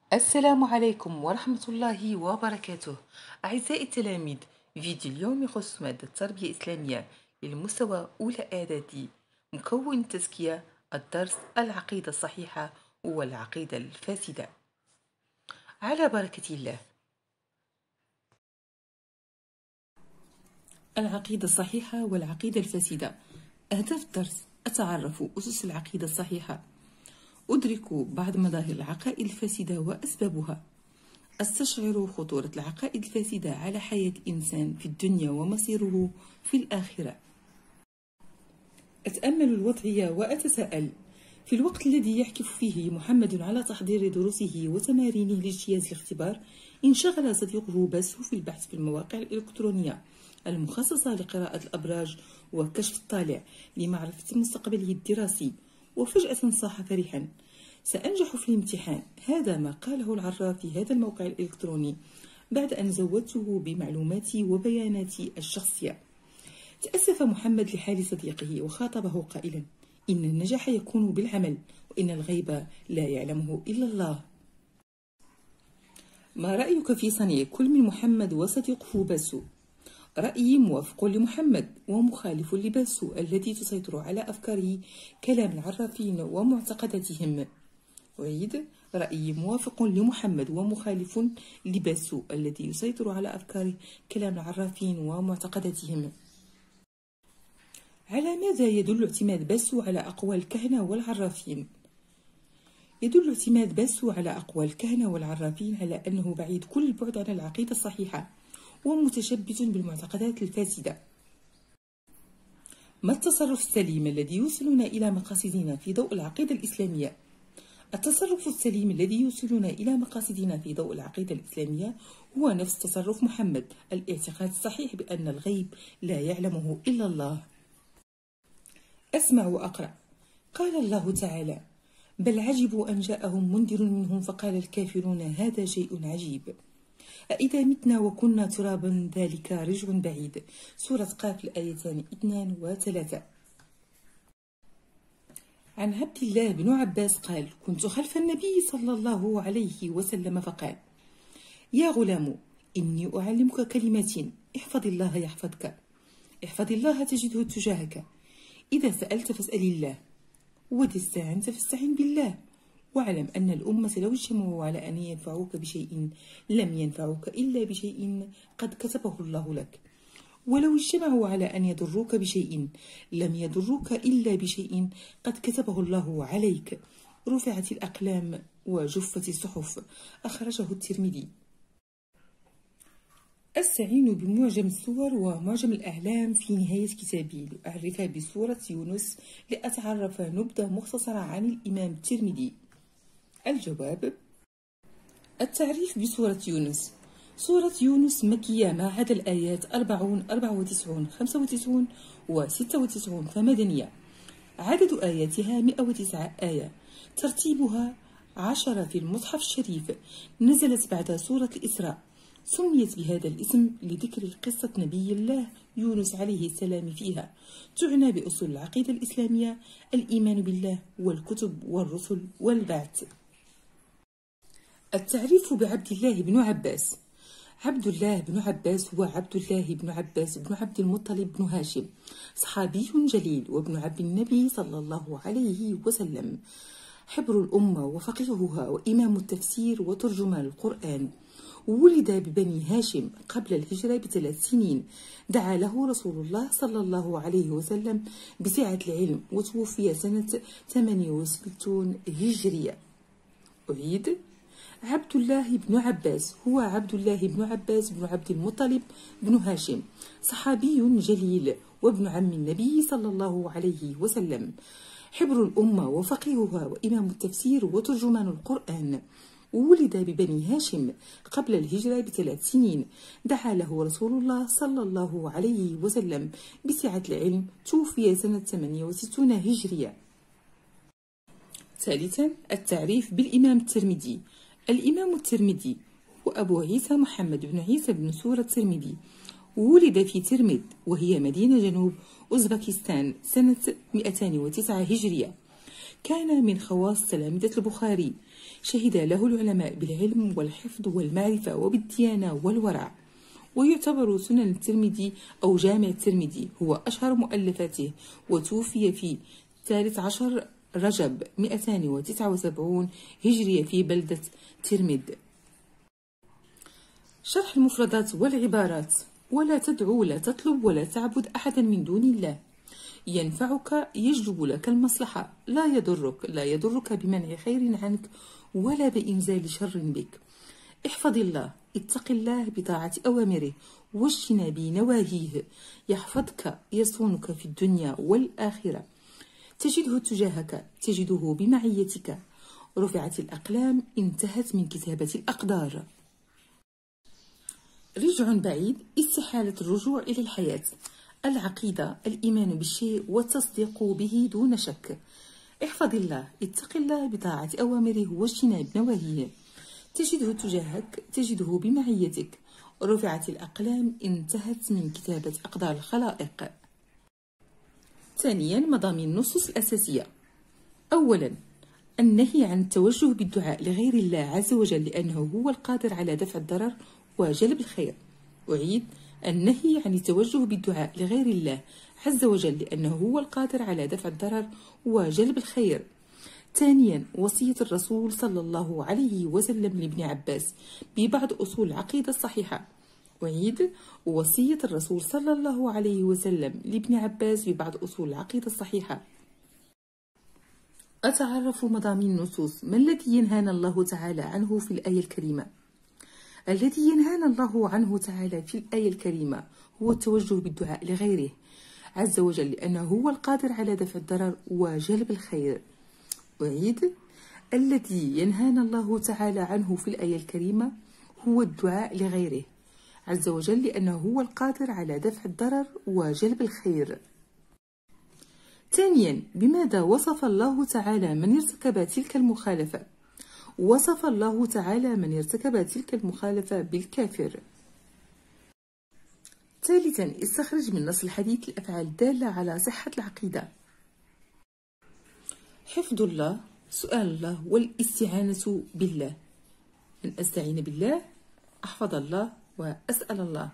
السلام عليكم ورحمة الله وبركاته. أعزائي التلاميذ، فيديو اليوم يخص مادة التربية الإسلامية للمستوى أولى إعدادي، مكون التزكية، الدرس العقيدة الصحيحة والعقيدة الفاسدة. على بركة الله. العقيدة الصحيحة والعقيدة الفاسدة. أهداف الدرس: أتعرف أسس العقيدة الصحيحة، أدرك بعض مظاهر العقائد الفاسدة وأسبابها، أستشعر خطورة العقائد الفاسدة على حياة الإنسان في الدنيا ومصيره في الآخرة. أتأمل الوضعية وأتساءل: في الوقت الذي يحكف فيه محمد على تحضير دروسه وتمارينه لاجتياز الاختبار، انشغل صديقه باسو في البحث في المواقع الإلكترونية المخصصة لقراءة الأبراج وكشف الطالع لمعرفة مستقبله الدراسي، وفجأة صاح فرحا: سأنجح في الامتحان. هذا ما قاله العراف في هذا الموقع الإلكتروني بعد أن زودته بمعلوماتي وبياناتي الشخصية. تأسف محمد لحال صديقه وخاطبه قائلا: إن النجاح يكون بالعمل، وإن الغيب لا يعلمه إلا الله. ما رأيك في صنيع كل من محمد وصديقه باسو؟ رأيي موافق لمحمد ومخالف لباسو الذي تسيطر على أفكاره كلام العرافين ومعتقداتهم. أعيد: رأيي موافق لمحمد ومخالف لباسو الذي يسيطر على أفكاره كلام العرافين ومعتقداتهم. على ماذا يدل اعتماد باسو على أقوال الكهنة والعرافين؟ يدل اعتماد باسو على أقوال الكهنة والعرافين على أنه بعيد كل البعد عن العقيدة الصحيحة ومتشبث بالمعتقدات الفاسدة. ما التصرف السليم الذي يوصلنا إلى مقاصدنا في ضوء العقيدة الإسلامية؟ التصرف السليم الذي يوصلنا إلى مقاصدنا في ضوء العقيدة الإسلامية هو نفس تصرف محمد: الاعتقاد الصحيح بأن الغيب لا يعلمه إلا الله. أسمع وأقرأ. قال الله تعالى: بل عجبوا أن جاءهم منذر منهم فقال الكافرون هذا شيء عجيب. أإذا متنا وكنا ترابا ذلك رجع بعيد. سورة قاف، الآيتان 2 و3. عن عبد الله بن عباس قال: كنت خلف النبي صلى الله عليه وسلم فقال: يا غلام، إني أعلمك كلمات، احفظ الله يحفظك، احفظ الله تجده تجاهك، إذا سألت فاسأل الله، وإذا استعنت فاستعن بالله، واعلم أن الأمة لو اجتمعوا على أن ينفعوك بشيء لم ينفعوك إلا بشيء قد كتبه الله لك، ولو اجتمعوا على أن يضروك بشيء لم يضروك إلا بشيء قد كتبه الله عليك. رفعت الأقلام وجفت الصحف. أخرجه الترمذي. أستعين بمعجم الصور ومعجم الأعلام في نهاية كتابي لأعرف بسورة يونس لأتعرف نبذة مختصرة عن الإمام الترمذي. الجواب: التعريف بسورة يونس: سورة يونس مكية ما عدا الآيات 40 94 95 و 96 فمدنية. عدد آياتها 109 آية. ترتيبها 10 في المصحف الشريف. نزلت بعد سورة الإسراء. سميت بهذا الاسم لذكر قصة نبي الله يونس عليه السلام فيها. تعنى بأصول العقيدة الإسلامية: الإيمان بالله والكتب والرسل والبعث. التعريف بعبد الله بن عباس: عبد الله بن عباس هو عبد الله بن عباس بن عبد المطلب بن هاشم، صحابي جليل وابن عم النبي صلى الله عليه وسلم، حبر الأمة وفقيهها وإمام التفسير وترجمان القرآن. ولد ببني هاشم قبل الهجرة ب3 سنين. دعا له رسول الله صلى الله عليه وسلم بسعة العلم، وتوفي سنة 68 هجرية. أعيد: عبد الله بن عباس هو عبد الله بن عباس بن عبد المطلب بن هاشم، صحابي جليل وابن عم النبي صلى الله عليه وسلم، حبر الأمة وفقيهها وإمام التفسير وترجمان القرآن. ولد ببني هاشم قبل الهجرة ب3 سنين. دعا له رسول الله صلى الله عليه وسلم بسعة العلم. توفي سنة 68 هجرية. ثالثا، التعريف بالإمام الترمذي. الإمام الترمذي هو أبو عيسى محمد بن عيسى بن سورة الترمذي. ولد في ترمذ وهي مدينة جنوب أوزبكستان سنة 209 هجرية. كان من خواص تلامذة البخاري. شهد له العلماء بالعلم والحفظ والمعرفة وبالديانة والورع. ويعتبر سنن الترمذي أو جامع الترمذي هو أشهر مؤلفاته، وتوفي في 13 رجب 279 هجرية في بلدة ترمذ. شرح المفردات والعبارات: ولا تدعو ولا تطلب ولا تعبد أحدا من دون الله. ينفعك يجلب لك المصلحة، لا يضرك بمنع خير عنك ولا بإنزال شر بك. احفظ الله، اتق الله بطاعة أوامره واجتنب نواهيه، يحفظك يصونك في الدنيا والآخرة. تجده تجاهك، تجده بمعيتك. رفعت الأقلام، انتهت من كتابة الأقدار. رجع بعيد، استحالة الرجوع إلى الحياة. العقيدة الإيمان بالشيء والتصديق به دون شك. احفظ الله، اتق الله بطاعة أوامره واجتناب نواهيه. تجده تجاهك، تجده بمعيتك. رفعت الأقلام، انتهت من كتابة أقدار الخلائق. ثانيا، مضامين النصوص الأساسية. أولا، النهي عن التوجه بالدعاء لغير الله عز وجل لأنه هو القادر على دفع الضرر وجلب الخير. أعيد: النهي عن التوجه بالدعاء لغير الله عز وجل لأنه هو القادر على دفع الضرر وجلب الخير. ثانيا، وصية الرسول صلى الله عليه وسلم لابن عباس ببعض أصول العقيدة الصحيحة. أعيد: وصية الرسول صلى الله عليه وسلم لابن عباس ببعض أصول العقيدة الصحيحة. أتعرف مضامين النصوص. ما الذي ينهانا الله تعالى عنه في الآية الكريمة؟ الذي ينهانا الله عنه تعالى في الآية الكريمة هو التوجه بالدعاء لغيره عز وجل لأنه هو القادر على دفع الضرر وجلب الخير. أعيد: الذي ينهانا الله تعالى عنه في الآية الكريمة هو الدعاء لغيره عز وجل لأنه هو القادر على دفع الضرر وجلب الخير. ثانيا، بماذا وصف الله تعالى من ارتكب تلك المخالفة؟ وصف الله تعالى من ارتكب تلك المخالفة بالكافر. ثالثا، استخرج من نص الحديث الأفعال الدالة على صحة العقيدة. حفظ الله، سؤال الله، والاستعانة بالله. أن أستعين بالله، أحفظ الله وأسأل الله.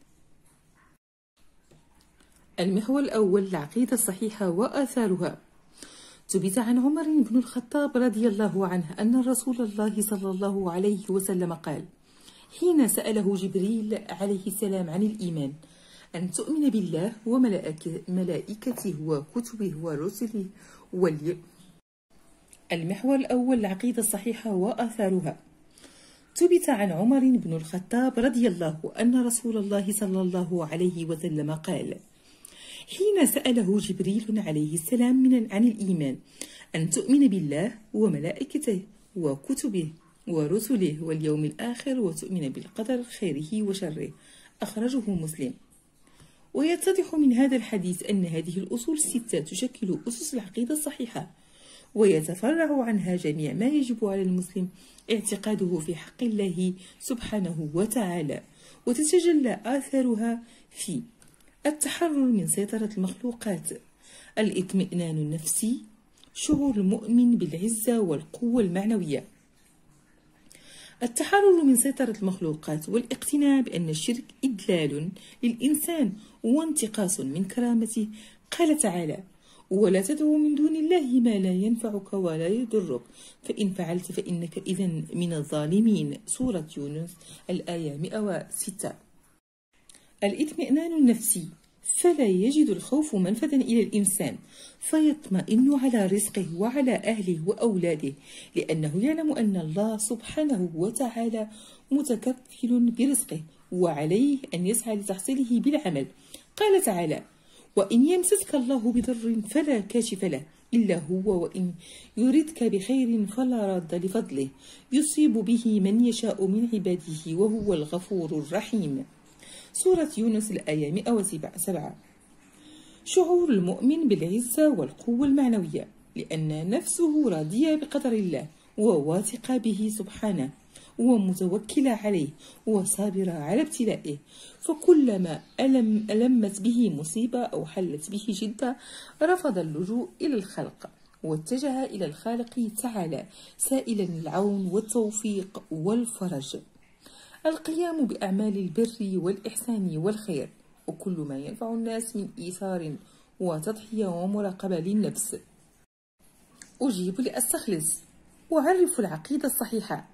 المحور الأول: العقيدة الصحيحة وآثارها. ثبت عن عمر بن الخطاب رضي الله عنه أن رسول الله صلى الله عليه وسلم قال حين سأله جبريل عليه السلام عن الإيمان: أن تؤمن بالله وملائكته وكتبه ورسله المحور الأول: العقيدة الصحيحة وآثارها. ثبت عن عمر بن الخطاب رضي الله أن رسول الله صلى الله عليه وسلم قال حين سأله جبريل عليه السلام عن الإيمان: أن تؤمن بالله وملائكته وكتبه ورسله واليوم الآخر وتؤمن بالقدر خيره وشره. أخرجه مسلم. ويتضح من هذا الحديث أن هذه الأصول الستة تشكل أسس العقيدة الصحيحة، ويتفرع عنها جميع ما يجب على المسلم اعتقاده في حق الله سبحانه وتعالى، وتتجلى آثارها في التحرر من سيطرة المخلوقات، الاطمئنان النفسي، شعور المؤمن بالعزة والقوة المعنوية. التحرر من سيطرة المخلوقات والاقتناع بأن الشرك إدلال للإنسان وانتقاص من كرامته. قال تعالى: ولا تدعو من دون الله ما لا ينفعك ولا يضرك فإن فعلت فإنك إذن من الظالمين. سورة يونس الآية 106. الاطمئنان النفسي، فلا يجد الخوف منفذا إلى الإنسان فيطمئن على رزقه وعلى أهله وأولاده، لأنه يعلم أن الله سبحانه وتعالى متكفل برزقه وعليه أن يسعى لتحصيله بالعمل. قال تعالى: وإن يمسسك الله بضر فلا كاشف له إلا هو وإن يردك بخير فلا راد لفضله يصيب به من يشاء من عباده وهو الغفور الرحيم. سورة يونس الآية 107. شعور المؤمن بالعزة والقوة المعنوية، لأن نفسه راضية بقدر الله وواثقة به سبحانه ومتوكلة عليه وصابرة على ابتلائه، فكلما ألمت به مصيبة أو حلت به جدة رفض اللجوء إلى الخلق واتجه إلى الخالق تعالى سائلا العون والتوفيق والفرج. القيام بأعمال البر والإحسان والخير وكل ما ينفع الناس من إيثار وتضحية ومراقبة للنفس. أجيب لأستخلص. أعرف العقيدة الصحيحة.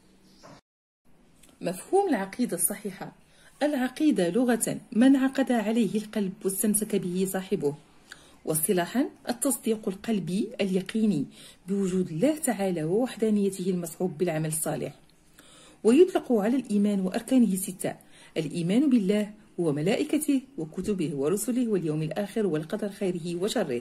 مفهوم العقيدة الصحيحة: العقيدة لغة ما انعقد عليه القلب واستمسك به صاحبه، واصطلاحا التصديق القلبي اليقيني بوجود الله تعالى ووحدانيته المصحوب بالعمل الصالح. ويطلق على الإيمان وأركانه 6: الإيمان بالله وملائكته وكتبه ورسله واليوم الآخر والقدر خيره وشره.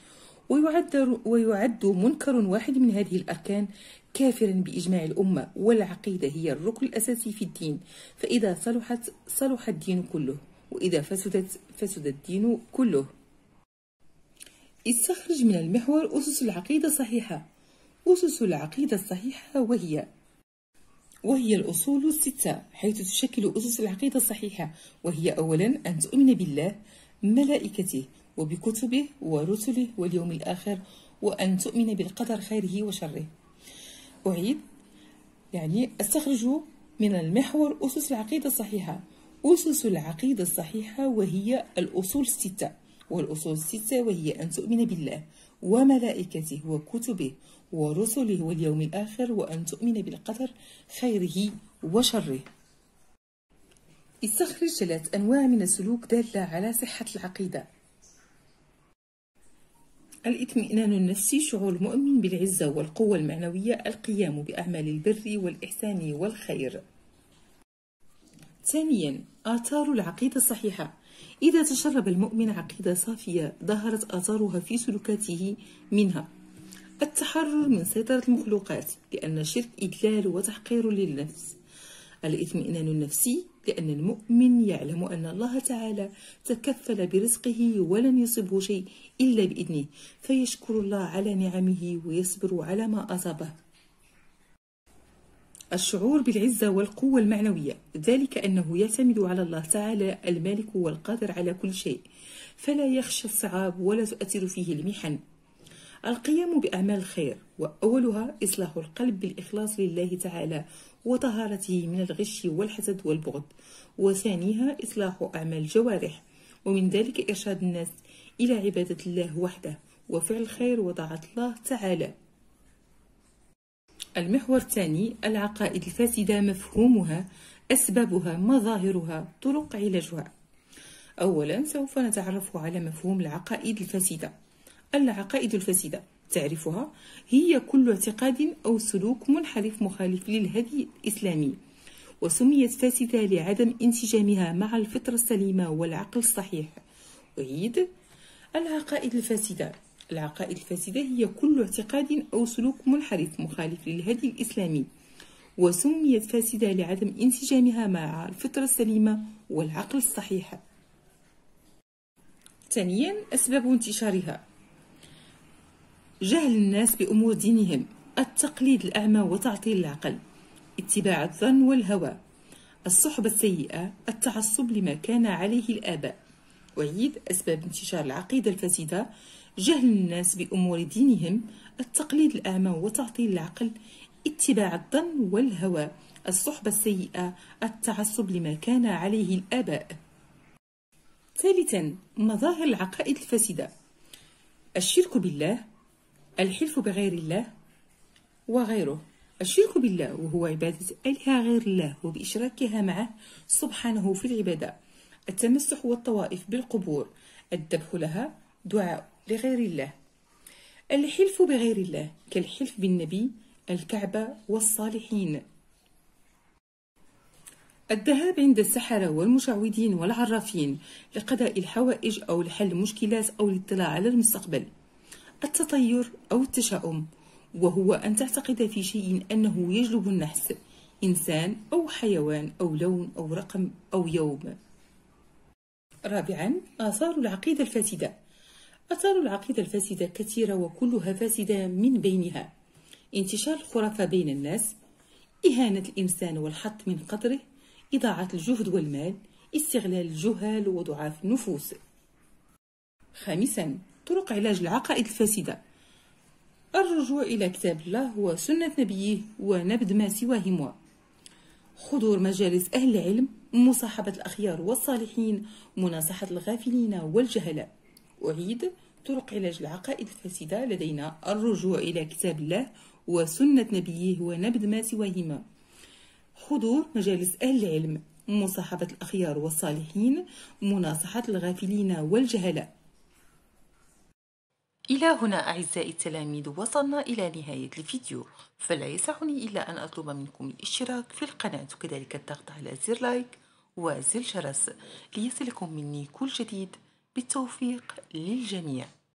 ويعد منكر واحد من هذه الأركان كافرا بإجماع الأمة، والعقيدة هي الركن الأساسي في الدين، فإذا صلحت صلح الدين كله، وإذا فسدت فسد الدين كله. استخرج من المحور أسس العقيدة الصحيحة. أسس العقيدة الصحيحة وهي الأصول 6، حيث تشكل أسس العقيدة الصحيحة، وهي أولا أن تؤمن بالله ملائكته وبكتبه ورسله واليوم الآخر، وأن تؤمن بالقدر خيره وشره. أعيد، أستخرج من المحور أسس العقيدة الصحيحة. أسس العقيدة الصحيحة وهي الأصول 6، والأصول 6 وهي أن تؤمن بالله وملائكته وكتبه ورسله واليوم الآخر، وأن تؤمن بالقدر خيره وشره. استخرج 3 أنواع من السلوك دالة على صحة العقيدة. الاطمئنان النفسي: شعور المؤمن بالعزة والقوة المعنوية، القيام بأعمال البر والإحسان والخير. ثانيا، آثار العقيدة الصحيحة: إذا تشرب المؤمن عقيدة صافية ظهرت آثارها في سلوكاته، منها التحرر من سيطرة المخلوقات، لأن الشرك إدلال وتحقير للنفس. الاطمئنان النفسي: لأن المؤمن يعلم أن الله تعالى تكفل برزقه ولن يصبه شيء إلا بإذنه، فيشكر الله على نعمه ويصبر على ما أصابه. الشعور بالعزة والقوة المعنوية: ذلك أنه يعتمد على الله تعالى المالك والقادر على كل شيء، فلا يخشى الصعاب ولا تؤثر فيه المحن. القيام بأعمال الخير، وأولها إصلاح القلب بالإخلاص لله تعالى وطهارته من الغش والحسد والبغض، وثانيها إصلاح أعمال الجوارح، ومن ذلك إرشاد الناس إلى عبادة الله وحده وفعل الخير وطاعة الله تعالى. المحور الثاني: العقائد الفاسدة، مفهومها، أسبابها، مظاهرها، طرق علاجها. أولا سوف نتعرف على مفهوم العقائد الفاسدة. العقائد الفاسدة تعرفها: هي كل اعتقاد أو سلوك منحرف مخالف للهدي الإسلامي، وسميت فاسدة لعدم انسجامها مع الفطرة السليمة والعقل الصحيح. أعيد: العقائد الفاسدة. العقائد الفاسدة هي كل اعتقاد أو سلوك منحرف مخالف للهدي الإسلامي، وسميت فاسدة لعدم انسجامها مع الفطرة السليمة والعقل الصحيح. ثانيا، أسباب انتشارها: جهل الناس بأمور دينهم، التقليد الأعمى وتعطيل العقل، اتباع الظن والهوى، الصحبة السيئة، التعصب لما كان عليه الآباء. أعيد: أسباب انتشار العقيدة الفاسدة: جهل الناس بأمور دينهم، التقليد الأعمى وتعطيل العقل، اتباع الظن والهوى، الصحبة السيئة، التعصب لما كان عليه الآباء. ثالثا، مظاهر العقائد الفاسدة: الشرك بالله، الحلف بغير الله وغيره. الشرك بالله وهو عبادة آلهة غير الله وبإشراكها معه سبحانه في العبادة، التمسح والطوائف بالقبور، الذبح لها، دعاء لغير الله. الحلف بغير الله كالحلف بالنبي، الكعبة والصالحين. الذهاب عند السحرة والمشعوذين والعرافين لقضاء الحوائج أو لحل مشكلات أو الاطلاع على المستقبل. التطير أو التشاؤم، وهو أن تعتقد في شيء أنه يجلب النحس، إنسان أو حيوان أو لون أو رقم أو يوم. رابعا، آثار العقيدة الفاسدة. آثار العقيدة الفاسدة كثيرة وكلها فاسدة، من بينها انتشار الخرافة بين الناس، إهانة الإنسان والحط من قدره، إضاعة الجهد والمال، استغلال الجهال وضعاف النفوس. خامسا، طرق علاج العقائد الفاسدة. الرجوع إلى كتاب الله وسنة نبيه ونبذ ما سواهما، حضور مجالس أهل العلم، مصاحبة الأخيار والصالحين، مناصحة الغافلين والجهلاء. أعيد: طرق علاج العقائد الفاسدة لدينا الرجوع إلى كتاب الله وسنة نبيه ونبذ ما سواهما، حضور مجالس أهل العلم، مصاحبة الأخيار والصالحين، مناصحة الغافلين والجهلاء. إلى هنا أعزائي التلاميذ وصلنا إلى نهاية الفيديو، فلا يسعني إلا أن أطلب منكم الاشتراك في القناة وكذلك الضغط على زر لايك وزر الجرس ليصلكم مني كل جديد. بالتوفيق للجميع.